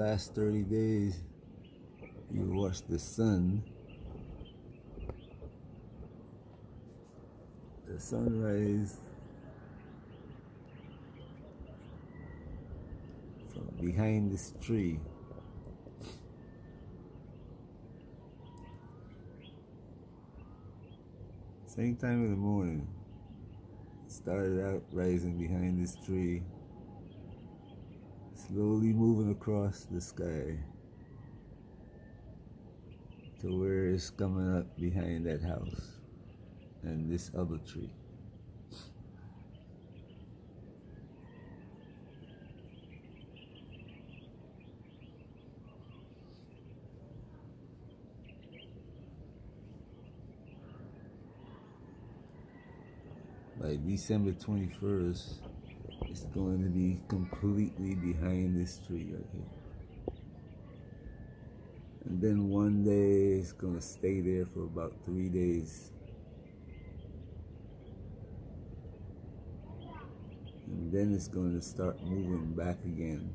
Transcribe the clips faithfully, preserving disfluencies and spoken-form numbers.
last thirty days, you watch the sun, the sunrise from behind this tree. Same time in the morning, it started out rising behind this tree, slowly moving across the sky to where it's coming up behind that house and this other tree. By December twenty-first, it's going to be completely behind this tree right here. And then one day it's going to stay there for about three days. And then it's going to start moving back again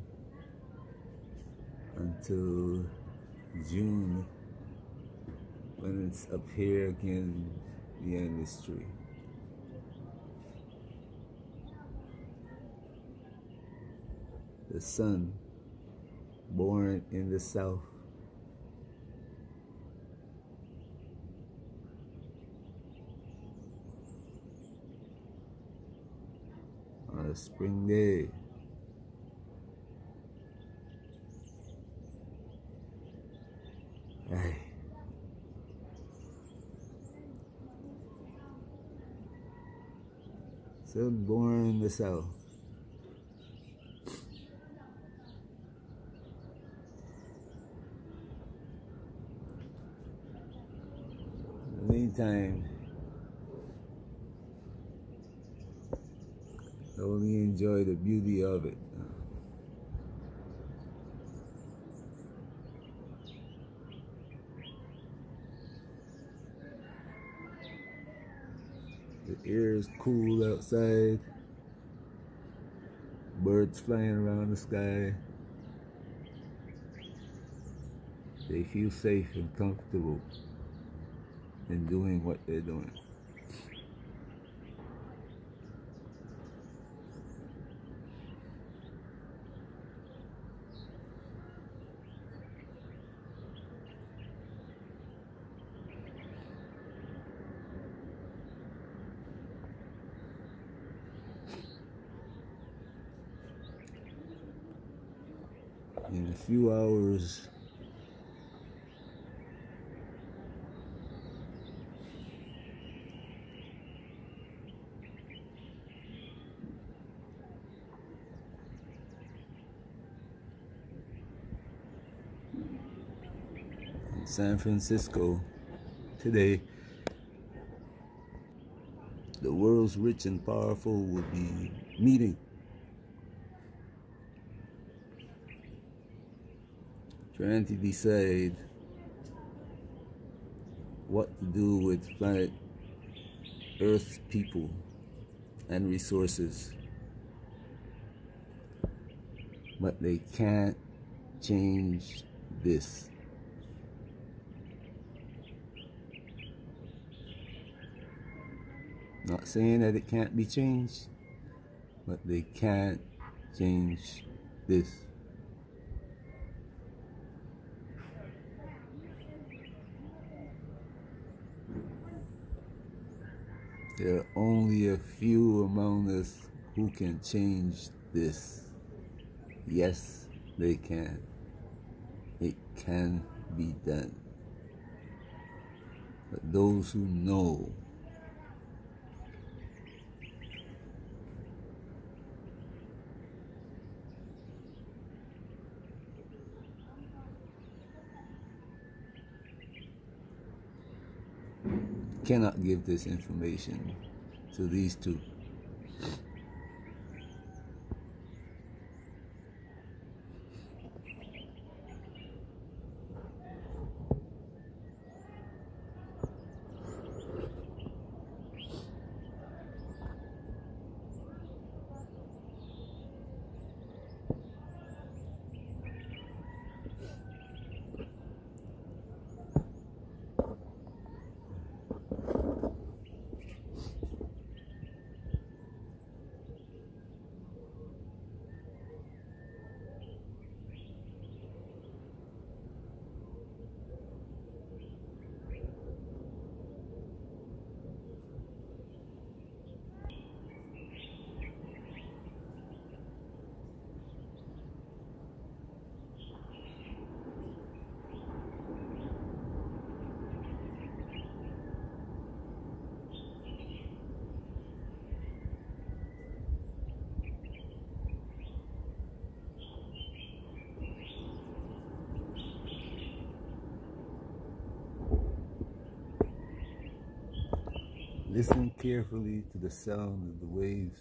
until June, when it's up here again behind this tree. The sun, born in the south, on a spring day. Hey. Sun born in the south. In the meantime, only enjoy the beauty of it. The air is cool outside, birds flying around the sky. They feel safe and comfortable in doing what they're doing. In a few hours, in San Francisco today, the world's rich and powerful will be meeting trying to decide what to do with planet Earth's people and resources. But they can't change this. Not saying that it can't be changed, but they can't change this. There are only a few among us who can change this. Yes, they can. It can be done. But those who know cannot give this information to these two. Listen carefully to the sound of the waves.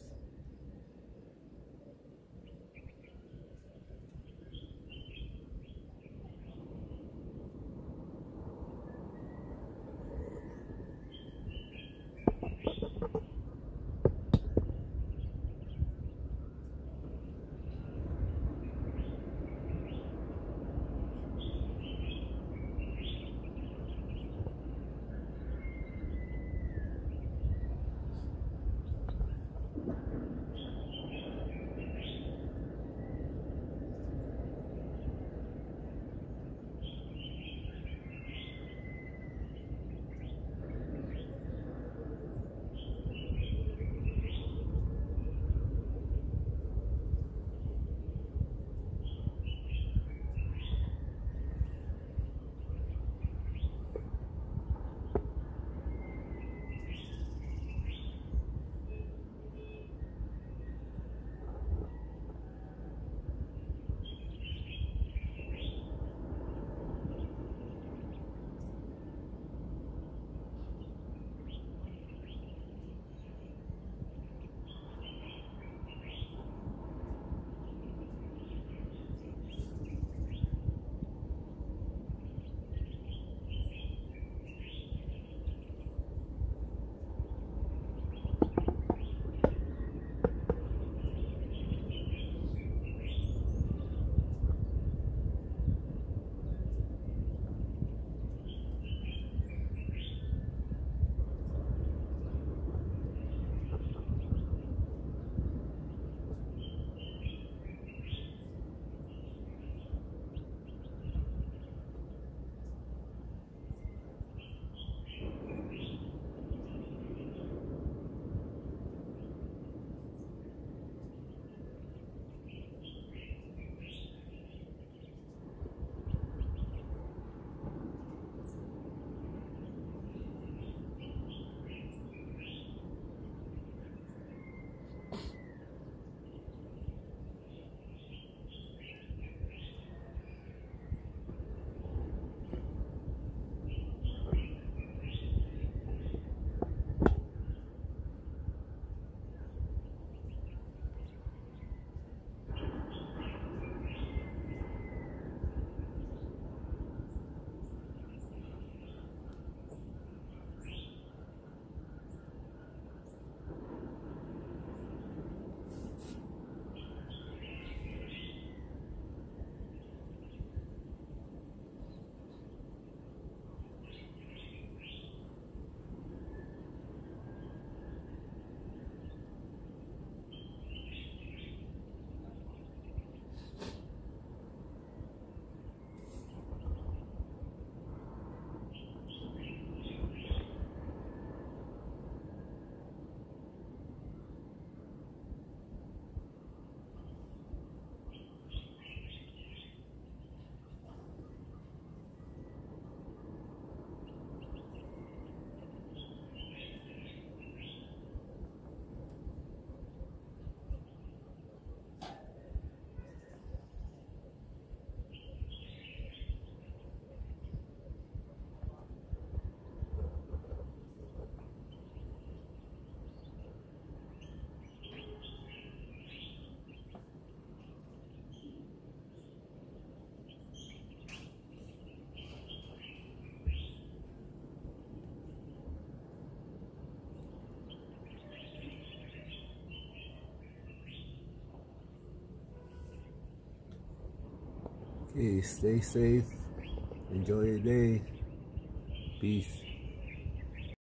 Okay, stay safe. Enjoy your day. Peace.